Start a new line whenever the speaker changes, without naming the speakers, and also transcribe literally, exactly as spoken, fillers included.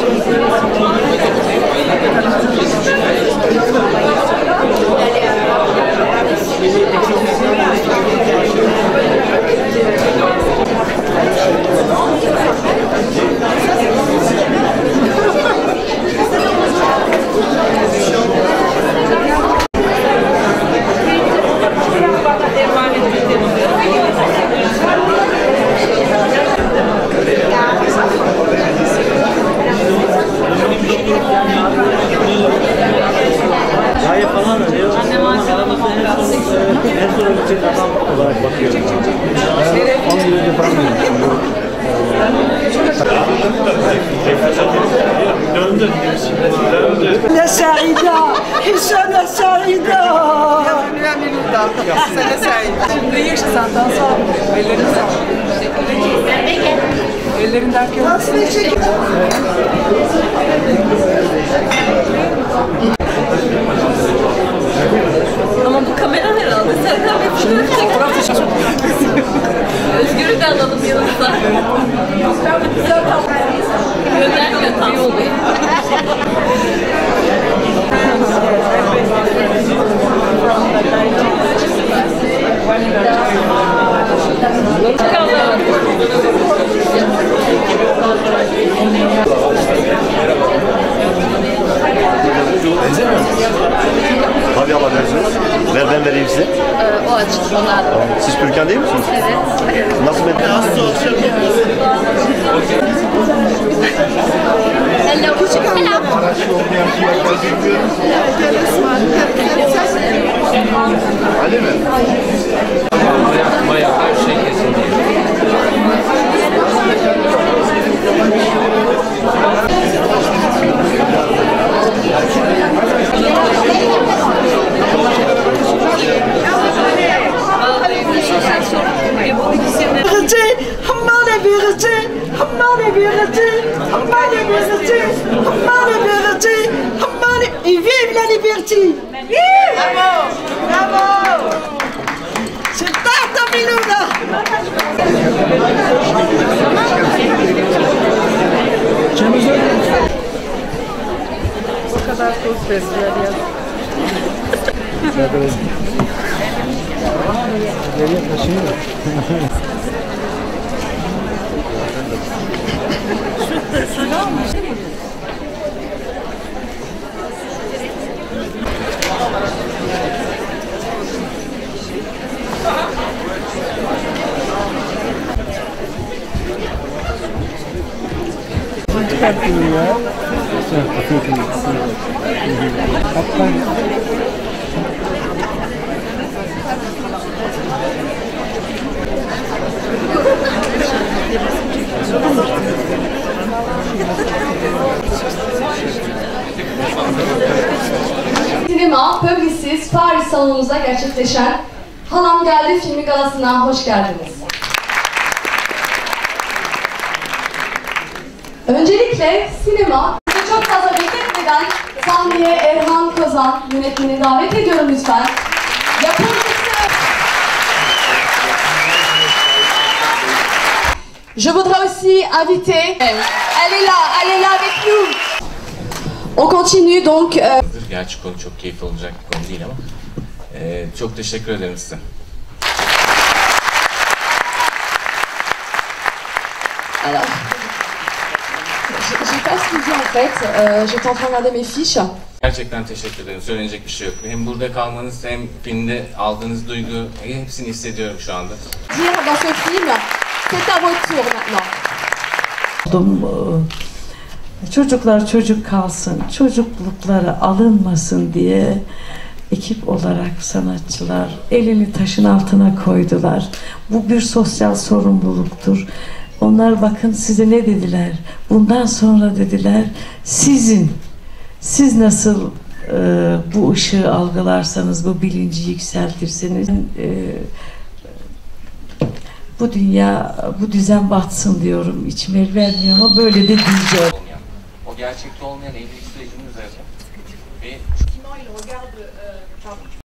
La Saïda, İnşallah Saïda.
Bienvenue à Milouda. C'est la Saïda. Şimdi yaşasandan sağ olun. Ellerini sağ olun. Ellerinden görüyorsun.
Ama bu kamera herhalde. Serkan Bey fotoğraf çekiyor. Özgür'ü de alalım yanımıza. Göndermiyor tam oluyor.
Benzer mi? Tabii alabilirsiniz. Ver ben vereyim size.
Ee, o açık onlar.
Siz Türkan değil misiniz?
Evet.
Nasıl ben?
Hello. Hello.
Ali mi?
Bayağı her şey kesildi.
Vérité, Hamma la vérité, Hamma la vérité, Hamma la vérité, Hamma la vérité, Hamma la... Et vive la liberté! Bravo! Bravo! C'est tard dans Milouda!
Bu kadar toz bezler ya.
Nereye taşıyor? Çıkartıyor ya. Kaptan.
Sinema, Publicis, Paris salonumuza gerçekleşen Halam Geldi filmi galasına hoş geldiniz. Öncelikle sinema, çok fazla bekletmeden sahneye Erhan Kozan yönetmeni davet ediyorum lütfen. Yapımcısı... Je voudrais aussi inviter... Elle est là, elle est là avec nous. On continue donc... Euh...
Gerçi konu çok keyifli olacak bir konu değil ama ee, çok teşekkür ederim size.
Alors, j'ai pas suivi en fait, euh, j'étais en train de regarder mes fiches.
Gerçekten teşekkür ederim. Söylenecek bir şey yok. Hem burada kalmanız hem filmde aldığınız duygu hepsini hissediyorum şu anda.
Dire dans ce film, c'est à votre tour maintenant.
Çocuklar çocuk kalsın, çocuklukları alınmasın diye ekip olarak sanatçılar elini taşın altına koydular. Bu bir sosyal sorumluluktur. Onlar bakın size ne dediler? Bundan sonra dediler, sizin, siz nasıl e, bu ışığı algılarsanız, bu bilinci yükseltirseniz, e, bu dünya, bu düzen batsın diyorum. İçim el vermiyor ama böyle de diyeceğim.
O gerçekte olmayan evlilik sürecinin üzerine ve